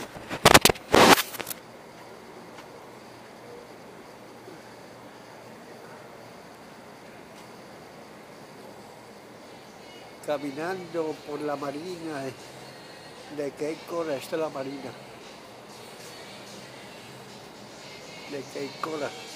Caminando por la marina de Cape Coral. Esta es la marina de Cape Coral.